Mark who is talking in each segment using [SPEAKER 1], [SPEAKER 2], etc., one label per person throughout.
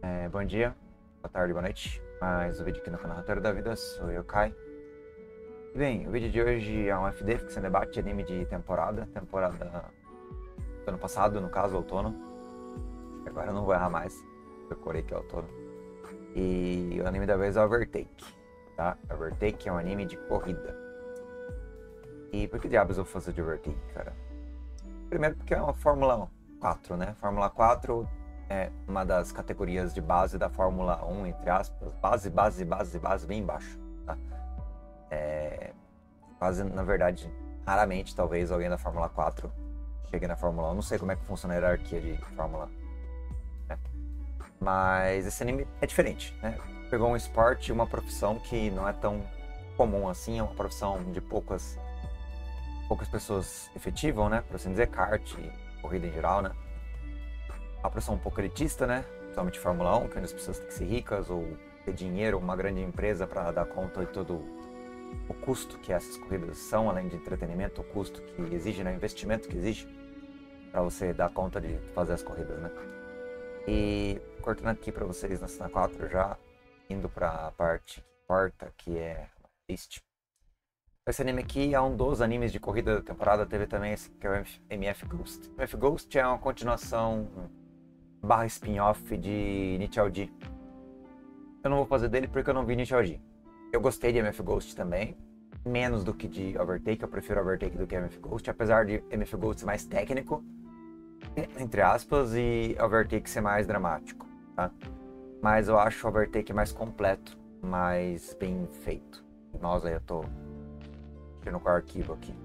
[SPEAKER 1] Bom dia, boa tarde, boa noite. Mais um vídeo aqui no canal Roteiro da Vida, sou eu, Kai. Bem, o vídeo de hoje é um FD, Ficção em Debate, anime de temporada do ano passado, no caso, outono. Agora eu não vou errar mais, decorei que é outono. E o anime da vez é Overtake, tá? Overtake é um anime de corrida. E por que diabos eu vou fazer de Overtake, cara? Primeiro porque é uma Fórmula 4, né? Fórmula 4 é uma das categorias de base da Fórmula 1, entre aspas. Base, bem embaixo, tá? Quase, na verdade, raramente, talvez, alguém da Fórmula 4 chegue na Fórmula 1. Não sei como é que funciona a hierarquia de Fórmula 1, né? Mas esse anime é diferente, né? Pegou um esporte, uma profissão que não é tão comum assim, é uma profissão de poucas pessoas efetivam, né? Por assim dizer, kart e corrida em geral, né? Uma profissão um pouco elitista, né? Principalmente Fórmula 1, que as pessoas têm que ser ricas ou ter dinheiro, uma grande empresa para dar conta de todo o custo que essas corridas são, além de entretenimento, o custo que exige, né? O investimento que exige para você dar conta de fazer as corridas, né? E cortando aqui para vocês na cena 4 já, indo para a parte que importa, que é triste. Esse anime aqui é um dos animes de corrida da temporada. Teve também esse que é o MF Ghost. MF Ghost é uma continuação / spin-off de Nichao D. Eu não vou fazer dele porque eu não vi Nichao D. Eu gostei de MF Ghost também, menos do que de Overtake. Eu prefiro Overtake do que MF Ghost, apesar de MF Ghost ser mais técnico, entre aspas, e Overtake ser mais dramático, tá? Mas eu acho o Overtake mais completo, mais bem feito. Nossa, eu tô no arquivo aqui.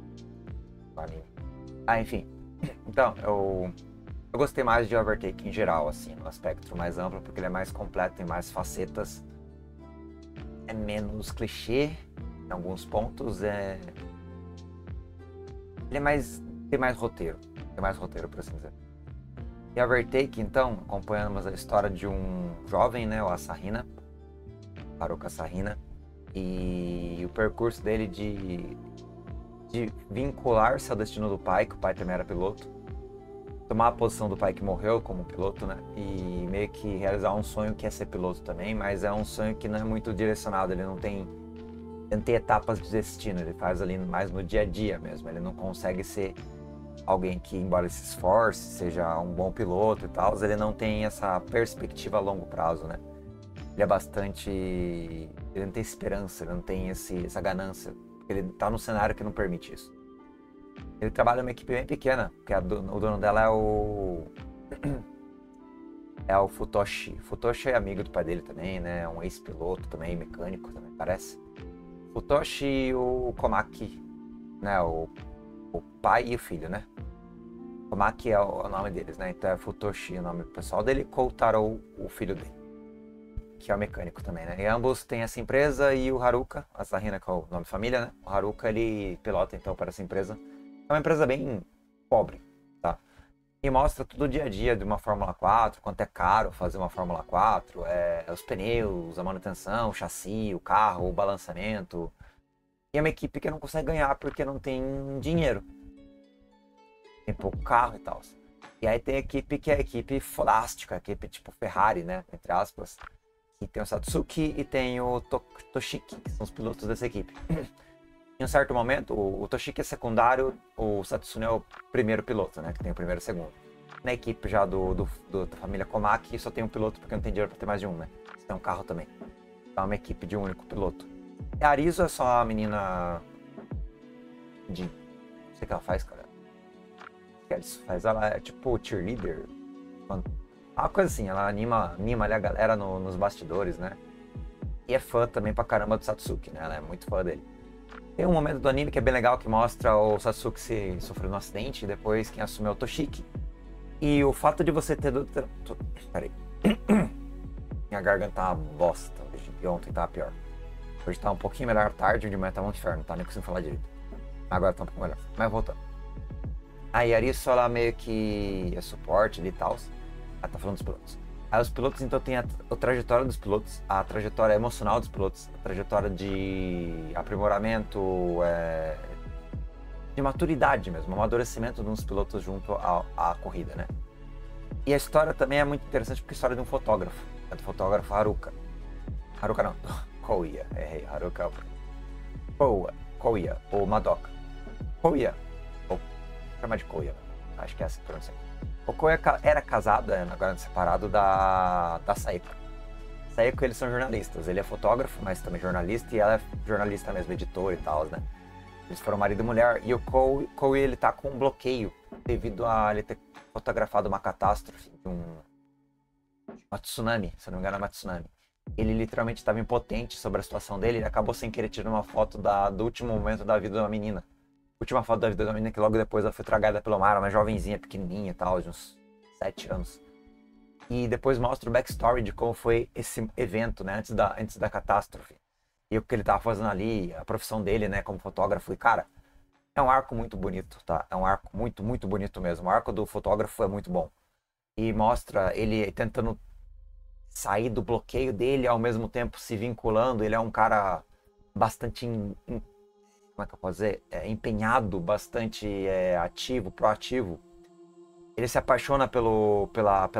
[SPEAKER 1] Enfim. Então, eu gostei mais de Overtake em geral, assim, no aspecto mais amplo, porque ele é mais completo, tem mais facetas, é menos clichê em alguns pontos, ele é mais, tem mais roteiro, por assim dizer. E Overtake, então, acompanhamos a história de um jovem, né, o Asahina, Haruka Asahina, e o percurso dele de vincular-se ao destino do pai, que o pai também era piloto, tomar a posição do pai que morreu como piloto, né? E meio que realizar um sonho que é ser piloto também, mas é um sonho que não é muito direcionado, ele não tem etapas de destino, ele faz ali mais no dia a dia mesmo, ele não consegue ser alguém que, embora ele se esforce, seja um bom piloto e tal, ele não tem essa perspectiva a longo prazo, né? Ele é bastante... ele não tem esperança, ele não tem essa ganância, porque ele tá num cenário que não permite isso. Ele trabalha numa equipe bem pequena, porque o dono dela é o Futoshi. Futoshi é amigo do pai dele também, né? É um ex-piloto também, mecânico também, parece. Futoshi e o Komaki, né? O pai e o filho, né? Komaki é o nome deles, né? Então é Futoshi o nome pessoal dele, Koutarou o filho dele, que é o mecânico também, né? E ambos têm essa empresa, e o Haruka, a Asahina, que é o nome de família, né? O Haruka, ele pilota então para essa empresa. É uma empresa bem pobre, tá? E mostra todo o dia a dia de uma Fórmula 4, quanto é caro fazer uma Fórmula 4, os pneus, a manutenção, o chassi, o carro, o balanceamento. E é uma equipe que não consegue ganhar porque não tem dinheiro. Tem pouco carro e tal. E aí tem a equipe que é a equipe fodástica, a equipe tipo Ferrari, né? Entre aspas. E tem o Satsuki e tem o Toshiki, que são os pilotos dessa equipe. Em um certo momento, o Toshiki é secundário, o Satsune é o primeiro piloto, né? Que tem o primeiro e o segundo. Na equipe já da família Komaki, só tem um piloto porque não tem dinheiro pra ter mais de um, né? Tem um carro também. Então é uma equipe de um único piloto. E a Arizo é só a menina de... não sei o que ela faz, cara. O que ela faz? Ela é tipo cheerleader. Uma coisa assim, ela anima ali a galera nos bastidores, né? E é fã também pra caramba do Satsuki, né? Ela é muito fã dele. Tem um momento do anime que é bem legal, que mostra o Satsuki sofreu um acidente, e depois quem assumiu é o Toshiki. E o fato de você ter... Peraí. Minha garganta tá uma bosta hoje, e ontem tava pior. Hoje tá um pouquinho melhor à tarde, de manhã tava um inferno, tá nem conseguindo falar direito. Agora tá um pouco melhor, mas voltando. Aí a Arisu, ela meio que é suporte ali e tal. Ela tá falando dos pilotos. Aí os pilotos, então, tem a trajetória dos pilotos, a trajetória emocional dos pilotos, a trajetória de aprimoramento, de maturidade mesmo, amadurecimento de uns pilotos junto à corrida, né? E a história também é muito interessante porque é a história de um fotógrafo. É do fotógrafo Haruka. Haruka não, Kouya. Errei, Haruka é o Kouya, ou Madoka. Kouya, ou chama de Kouya, acho que é essa que pronuncia. O Kouya era casado, agora separado, da Saeko. Saeko, eles são jornalistas, ele é fotógrafo, mas também jornalista, e ela é jornalista mesmo, editora e tal, né? Eles foram marido e mulher, e o Kouya, ele tá com um bloqueio, devido a ele ter fotografado uma catástrofe, uma tsunami, se eu não me engano é uma tsunami. Ele literalmente estava impotente sobre a situação dele, ele acabou sem querer tirar uma foto do último momento da vida de uma menina. Última foto da vida da menina, que logo depois ela foi tragada pelo mar, uma jovenzinha, pequenininha e tal, de uns 7 anos. E depois mostra o backstory de como foi esse evento, né, antes da catástrofe. E o que ele tava fazendo ali, a profissão dele, né, como fotógrafo. E, cara, é um arco muito bonito, tá? É um arco muito, muito bonito mesmo. O arco do fotógrafo é muito bom. E mostra ele tentando sair do bloqueio dele, ao mesmo tempo se vinculando. Ele é um cara bastante, como é que eu posso dizer? Empenhado, bastante ativo, proativo. Ele se apaixona pela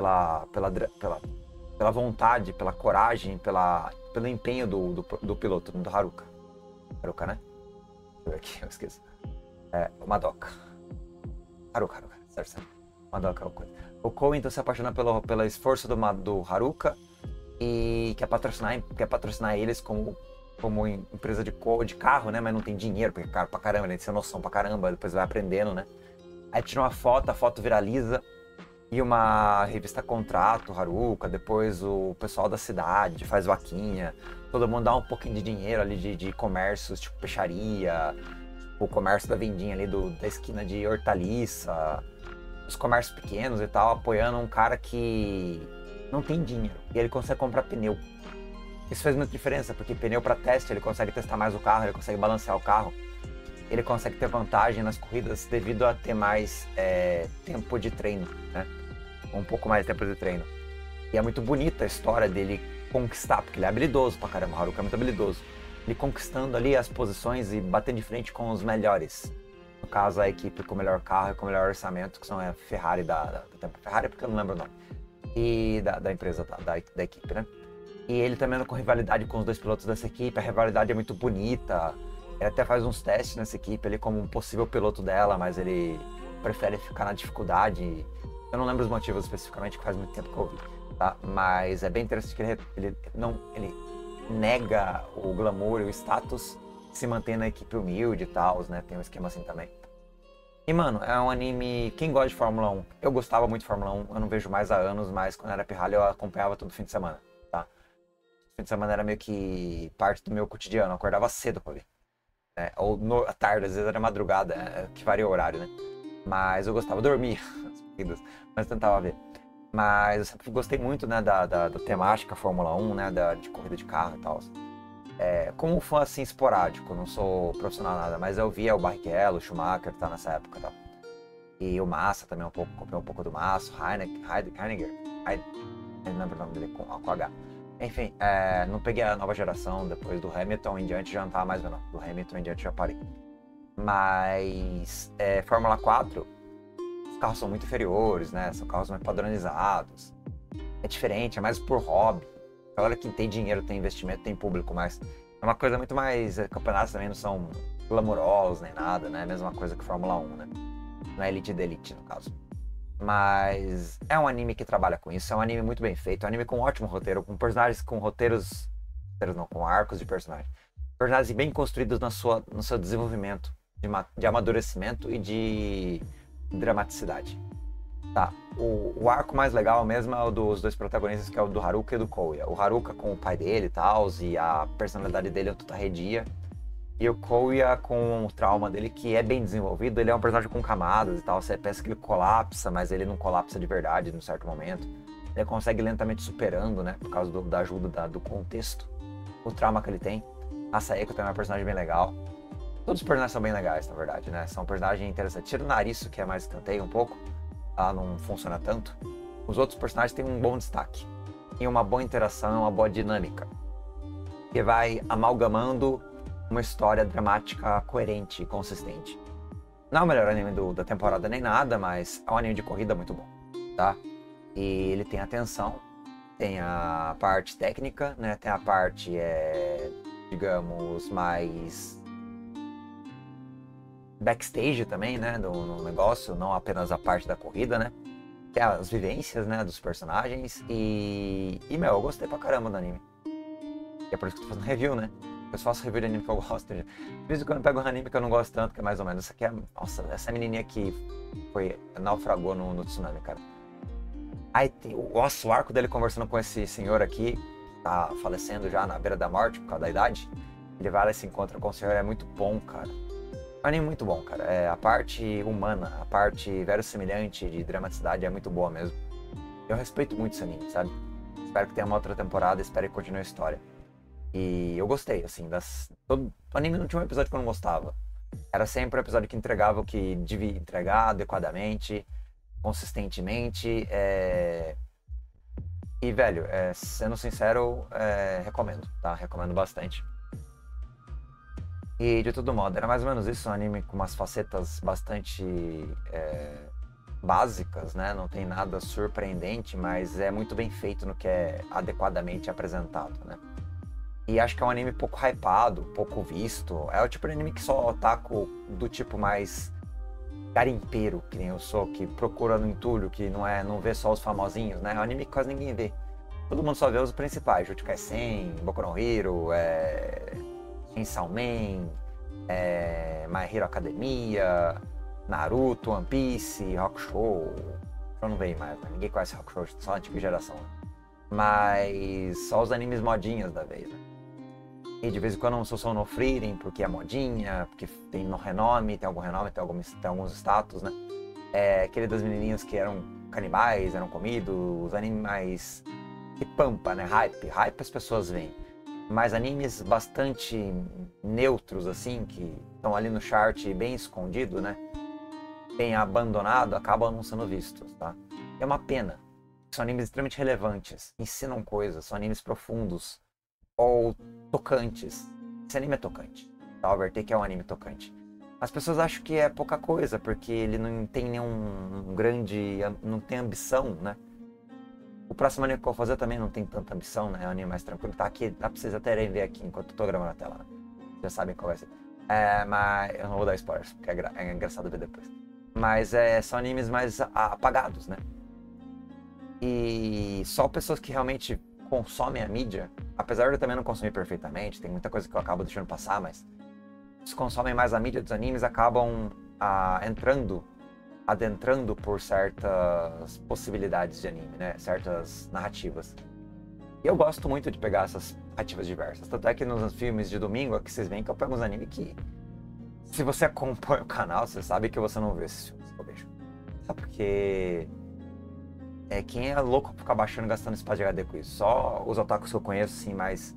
[SPEAKER 1] vontade, pela coragem, pelo empenho do piloto, do Haruka. Haruka, né? Deixa eu ver aqui, eu esqueço. O Madoka. Haruka, certo. Madoka é o coisa. O Kou, então, se apaixona pelo esforço do Haruka e quer patrocinar eles como empresa de carro, né? Mas não tem dinheiro, porque é caro pra caramba, ele tem noção pra caramba, depois vai aprendendo, né? Aí tira uma foto, a foto viraliza e uma revista contrata o Haruka, depois o pessoal da cidade faz vaquinha, todo mundo dá um pouquinho de dinheiro ali de comércios, tipo peixaria, o comércio da vendinha ali da esquina de hortaliça, os comércios pequenos e tal, apoiando um cara que não tem dinheiro e ele consegue comprar pneu. Isso faz muita diferença, porque pneu para teste, ele consegue testar mais o carro, ele consegue balancear o carro. Ele consegue ter vantagem nas corridas devido a ter mais tempo de treino, né? Um pouco mais de tempo de treino. E é muito bonita a história dele conquistar, porque ele é habilidoso pra caramba, o Haruka é muito habilidoso. Ele conquistando ali as posições e batendo de frente com os melhores. No caso, a equipe com o melhor carro e com o melhor orçamento, que são a Ferrari Ferrari, porque eu não lembro o nome. E da empresa, da equipe, né? E ele também anda com rivalidade com os dois pilotos dessa equipe, a rivalidade é muito bonita. Ele até faz uns testes nessa equipe ali como um possível piloto dela, mas ele prefere ficar na dificuldade. Eu não lembro os motivos especificamente, que faz muito tempo que eu ouvi, tá? Mas é bem interessante que ele nega o glamour e o status, se mantém na equipe humilde e tal, né? Tem um esquema assim também. E, mano, é um anime... Quem gosta de Fórmula 1? Eu gostava muito de Fórmula 1, eu não vejo mais há anos, mas quando era pirralho eu acompanhava todo fim de semana, tá? Fim de semana era meio que parte do meu cotidiano, eu acordava cedo pra ver. Ou à tarde, às vezes era madrugada, que varia o horário, né? Mas eu gostava de dormir as corridas, mas tentava ver. Mas eu sempre gostei muito, né, da temática Fórmula 1, né, de corrida de carro e tal. Como fã, assim, esporádico, não sou profissional nada, mas eu via o Barrichello, o Schumacher, tá nessa época e tal. E o Massa também comprei um pouco do Massa, Heidegger, eu não lembro o nome dele com H. Enfim, não peguei a nova geração, depois do Hamilton em diante já não tava mais vendo. Do Hamilton em diante já parei. Mas Fórmula 4, os carros são muito inferiores, né? São carros mais padronizados. É diferente, é mais por hobby. A galera que tem dinheiro, tem investimento, tem público, mas é uma coisa muito mais... Campeonatos também não são glamourosos nem nada, né? É a mesma coisa que Fórmula 1, né? Não é elite da elite, no caso. Mas é um anime que trabalha com isso, é um anime muito bem feito, é um anime com um ótimo roteiro, com personagens com com arcos de personagens. Personagens bem construídos no seu desenvolvimento, de amadurecimento e de dramaticidade. Tá, o arco mais legal mesmo é o dos dois protagonistas, que é o do Haruka e do Kouya. O Haruka com o pai dele e tal, e a personalidade dele é toda arredia. E o Kouya com o trauma dele, que é bem desenvolvido, ele é um personagem com camadas e tal, você pensa que ele colapsa, mas ele não colapsa de verdade num certo momento. Ele consegue lentamente superando, né, por causa da ajuda do contexto, o trauma que ele tem. A Saeko também é uma personagem bem legal. Todos os personagens são bem legais, na verdade, né, são personagens interessantes. Tira o Narisso, que é mais escanteio um pouco, ela não funciona tanto. Os outros personagens têm um bom destaque, e uma boa interação, uma boa dinâmica, que vai amalgamando uma história dramática coerente e consistente. Não é o melhor anime da temporada nem nada, mas é um anime de corrida muito bom, tá? E ele tem atenção, Tem a parte técnica, né? Tem a parte, digamos, mais backstage também, né? No negócio, não apenas a parte da corrida, né? Tem as vivências, né? Dos personagens. Meu, eu gostei pra caramba do anime. E é por isso que eu tô fazendo review, né? Eu só faço review de anime que eu gosto. De vez em quando eu pego um anime que eu não gosto tanto, que é mais ou menos. Essa aqui é. Nossa, essa menininha aqui naufragou no tsunami, cara. Aí tem nossa, o arco dele conversando com esse senhor aqui, que tá falecendo já na beira da morte por causa da idade. Ele vai lá e se encontra com o senhor, é muito bom, cara. É um anime muito bom, cara. A parte humana, a parte verossimilhante de dramaticidade é muito boa mesmo. Eu respeito muito esse anime, sabe? Espero que tenha uma outra temporada, espero que continue a história. E eu gostei, assim, todo anime não tinha um episódio que eu não gostava. Era sempre um episódio que entregava o que devia entregar adequadamente, consistentemente. E, velho, sendo sincero, recomendo, tá? Recomendo bastante. E, de todo modo, era mais ou menos isso, um anime com umas facetas bastante básicas, né? Não tem nada surpreendente, mas é muito bem feito no que é adequadamente apresentado, né? E acho que é um anime pouco hypado, pouco visto. É o tipo de anime que só o otaku do tipo mais garimpeiro, que nem eu sou, que procura no entulho, que não vê só os famosinhos, né? É um anime que quase ninguém vê. Todo mundo só vê os principais, Jujutsu Kaisen, Boku no Hero, Chainsaw Man, My Hero Academia, Naruto, One Piece, Hakusho. Eu não vejo mais, né? Ninguém conhece Hakusho, só a antiga geração. Mas só os animes modinhas da vez, né? E de vez em quando eu sou no Frieren, porque é modinha, porque tem no renome, tem algum renome, tem alguns status, né? Aquele das menininhas que eram canibais, eram comidos, os animes mais que pampa, né? Hype as pessoas veem. Mas animes bastante neutros, assim, que estão ali no chart bem escondido, né? Bem abandonado, acabam não sendo vistos, tá? É uma pena. São animes extremamente relevantes, ensinam coisas, são animes profundos ou tocantes. Esse anime é tocante. Tá? Overtake é um anime tocante. As pessoas acham que é pouca coisa, porque ele não tem nenhum grande... não tem ambição, né? O próximo anime que eu vou fazer também não tem tanta ambição, né? É um anime mais tranquilo. Tá aqui, dá pra vocês até ver aqui enquanto eu tô gravando a tela, né? Já sabem qual vai ser. Mas eu não vou dar spoilers, porque é engraçado ver depois. Mas são animes mais apagados, né? E só pessoas que realmente consomem a mídia, apesar de eu também não consumir perfeitamente, tem muita coisa que eu acabo deixando passar, mas os que consomem mais a mídia dos animes acabam adentrando por certas possibilidades de anime, né? Certas narrativas. E eu gosto muito de pegar essas narrativas diversas. Tanto é que nos filmes de domingo, aqui vocês veem que eu pego uns animes que, se você acompanha o canal, você sabe que você não vê esses filmes que eu vejo. Sabe porque... quem é louco pra ficar baixando e gastando espaço de HD com isso? Só os otakus que eu conheço, assim, mais...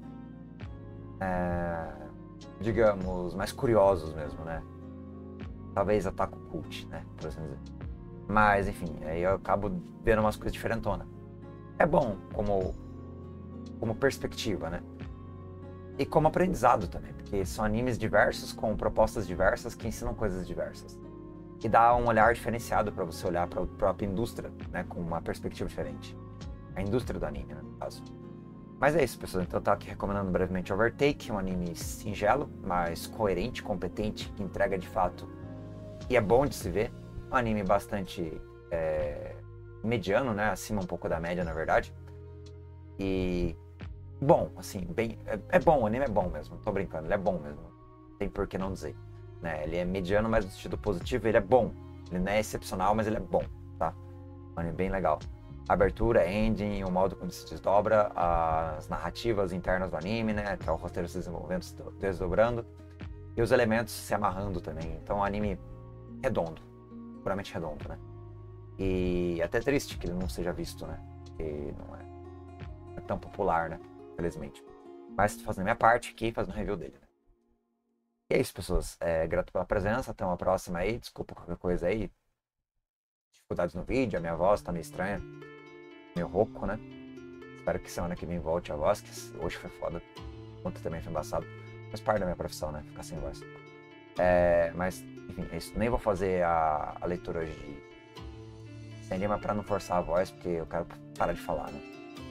[SPEAKER 1] digamos, mais curiosos mesmo, né? Talvez otaku cult, né? Por assim dizer. Mas, enfim, aí eu acabo vendo umas coisas diferentonas. É bom como perspectiva, né? E como aprendizado também, porque são animes diversos, com propostas diversas, que ensinam coisas diversas. E dá um olhar diferenciado para você olhar para a própria indústria, né, com uma perspectiva diferente. A indústria do anime, né, no caso. Mas é isso, pessoal. Então eu tô aqui recomendando brevemente Overtake, um anime singelo, mas coerente, competente, que entrega de fato. E é bom de se ver. Um anime bastante mediano, né, acima um pouco da média, na verdade. E bom, assim, bem... É bom, o anime é bom mesmo, não tô brincando, ele é bom mesmo. Não tem por que não dizer. Né? Ele é mediano, mas no sentido positivo, ele é bom. Ele não é excepcional, mas ele é bom, tá? Um anime bem legal. A abertura, ending, o modo como se desdobra, as narrativas internas do anime, né? Que é o roteiro se desenvolvendo, se desdobrando. E os elementos se amarrando também. Então, um anime redondo. Puramente redondo, né? E até triste que ele não seja visto, né? Porque não é tão popular, né? Infelizmente. Mas tô fazendo a minha parte aqui, fazendo review dele, né? E é isso, pessoas. Grato pela presença. Até uma próxima aí. Desculpa qualquer coisa aí. Dificuldades no vídeo. A minha voz tá meio estranha. Meio rouco, né? Espero que semana que vem volte a voz, que hoje foi foda. Ontem também foi embaçado. Faz parte da minha profissão, né? Ficar sem voz. Mas, enfim, é isso. Nem vou fazer a leitura hoje sem lima pra não forçar a voz, porque eu quero parar de falar, né?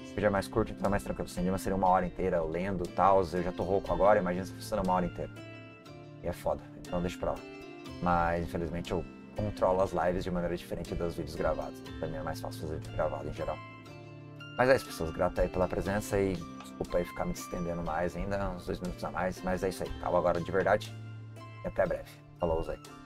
[SPEAKER 1] Esse vídeo é mais curto, então é mais tranquilo. Cinema seria 1 hora inteira eu lendo e tal. Eu já tô rouco agora, imagina se fosse 1 hora inteira. E é foda, então deixa pra lá. Mas infelizmente eu controlo as lives de maneira diferente dos vídeos gravados. Pra mim é mais fácil fazer vídeo gravado em geral. Mas é isso, pessoas. Grato aí pela presença e desculpa aí ficar me estendendo mais ainda, uns 2 minutos a mais. Mas é isso aí. Acabou agora de verdade. E até breve. Falou, Zé.